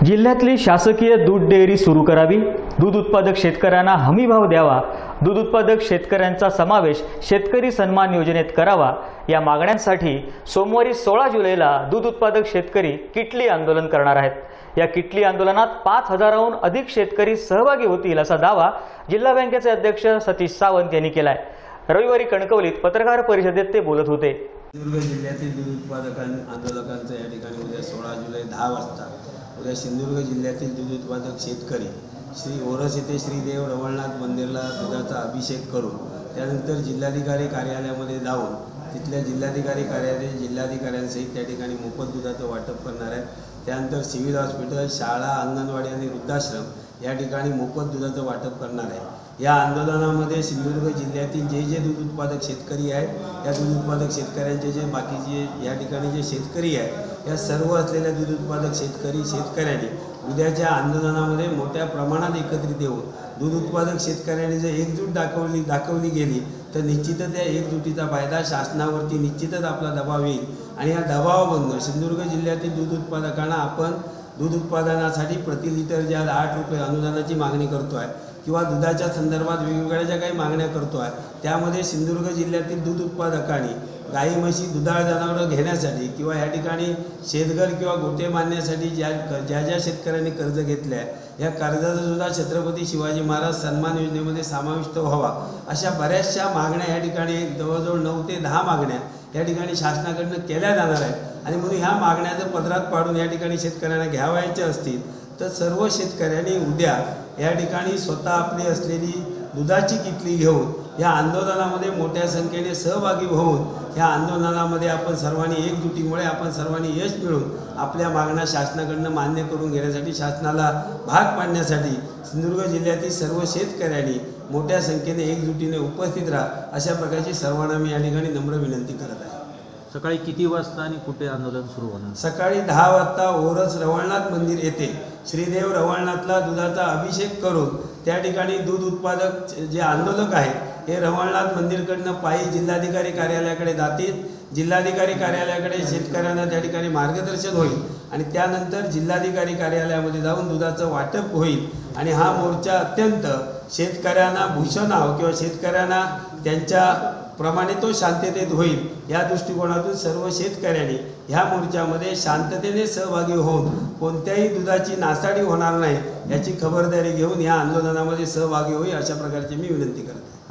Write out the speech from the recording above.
जिल्ह्यातली शासकीय दूध डेअरी सुरू करावी, दूध उत्पादक शेतकऱ्यांना हमी भाव द्यावा, दूध उत्पादक शेतकऱ्यांचा समावेश शेतकरी सन्मान योजनेत करावा या मागण्यांसाठी सोमवारी 16 जुलैला दूध उत्पादक शेतकरी किटली आंदोलन करणार आहेत। या किटली आंदोलनात 5000हून अधिक शेतकरी सहभागी होतील असा दावा जिल्हा बँकेचे अध्यक्ष सतीश सावंत यांनी केलाय। रविवारी कणकवलीत पत्रकार परिषदेत ते बोलत होते। सिंधुदुर्ग जिल्ह्यातील दूध उत्पादक आंदोलकांचं या ठिकाणी उद्या 16 जुलै 10 वाजता उद्या सिंधुदुर्ग जिल्ह्यातील दूध उत्पादक शेतकरी श्री ओरस येथे श्रीदेव रवळनाथ मंदिरला दुधाचा अभिषेक करून त्यानंतर जिल्हाधिकारी कार्यालयामध्ये जाऊन तिथल्या जिल्हाधिकारी कार्यालयातील जिल्हाधिकाऱ्यांसहित त्या ठिकाणी मोफत दुधाचं वाटप करणार आहे। त्यानंतर सिव्हिल हॉस्पिटल, शाळा, अंगणवाडी आणि वृद्धाश्रम या ठिकाणी मोफत दुधाचं वाटप करणार आहे। या आंदोलनामध्ये सिंधुदुर्ग जिल्ह्यातील जे दूध उत्पादक शेतकरी आहेत या दूध उत्पादक शेतकऱ्यांचे जे बाकीचे या ठिकाणी जे शेतकरी आहेत या सर्व असलेल्या दूध उत्पादक शेतकऱ्यांनी उद्याच्या आंदोलनामध्ये मोठ्या प्रमाणात एकत्रित येऊन दूध उत्पादक शेतकऱ्यांनी जर एकजूट दाखवली गेली तर निश्चितच या एकजुटीचा फायदा शासनावरती निश्चितच आपला दबाव येईल आणि या दबावामधून सिंधुदुर्ग जिल्ह्यातील दूध उत्पादकांना आपण दूध उत्पादनासाठी प्रति लिटर ज्या 8 रुपये अनुदानाची मागणी करतो आहे किंवा दुधाच्या संदर्भात वेगवेगळ्या ज्या काही मागण्या करतो आहे त्यामध्ये सिंधुदुर्ग जिल्ह्यातील दूध उत्पादकांनी गाई म्हशी दुधाळ जनावरं घेण्यासाठी किंवा या ठिकाणी शेतघर किंवा गोटे बांधण्यासाठी ज्या शेतकऱ्यांनी कर्ज घेतले आहे या कर्जाचा सुद्धा छत्रपती शिवाजी महाराज सन्मान योजनेमध्ये समाविष्ट व्हावा अशा बऱ्याचशा मागण्या या ठिकाणी जवळजवळ 9 ते 10 मागण्या या ठिकाणी शासनाकडून केल्या जाणार आहेत आणि म्हणून ह्या मागण्या जर पदरात पाडून या ठिकाणी शेतकऱ्यांना घ्यावायच्या असतील तर सर्व शेतकऱ्यांनी उद्या या ठिकाणी स्वतः आपली असलेली दुधाची किटली घेऊन या आंदोलनामध्ये मोठ्या संख्येने सहभागी होऊन या आंदोलनामध्ये आपण सर्वांनी एकजुटीमुळे आपण सर्वांनी यश मिळवून आपल्या मागण्या शासनाकडून मान्य करून घेण्यासाठी शासनाला भाग पाडण्यासाठी सिंधुदुर्ग जिल्ह्यातील सर्व शेतकऱ्यांनी मोठ्या संख्येने एकजुटीने उपस्थित राहा अशा प्रकारची सर्वांना मी या ठिकाणी नम्र विनंती करत आहे। सकाळी किती वाजता आणि कुठे आंदोलन सुरू होणार? सकाळी 10 वाजता ओरस रवळनाथ मंदिर येथे श्रीदेव रवळनाथला दुधाचा अभिषेक करून त्या ठिकाणी दूध उत्पादक जे आंदोलक आहेत हे रवळनाथ मंदिरकडनं पायी जिल्हाधिकारी कार्यालयाकडे जातील। जिल्हाधिकारी कार्यालयाकडे शेतकऱ्यांना त्या ठिकाणी मार्गदर्शन होईल आणि त्यानंतर जिल्हाधिकारी कार्यालयामध्ये जाऊन दुधाचं वाटप होईल आणि हा मोर्चा अत्यंत शेतकऱ्यांना भूषणाव किंवा शेतकऱ्यांना त्यांच्या प्रमाणे तो शांततेत होईल या दृष्टिकोनातून सर्व शेतकऱ्यांनी ह्या मोर्चामध्ये शांततेने सहभागी होऊन कोणत्याही दुधाची नासाडी होणार नाही याची खबरदारी घेऊन या आंदोलनामध्ये सहभागी होईल अशा प्रकारची मी विनंती करतो।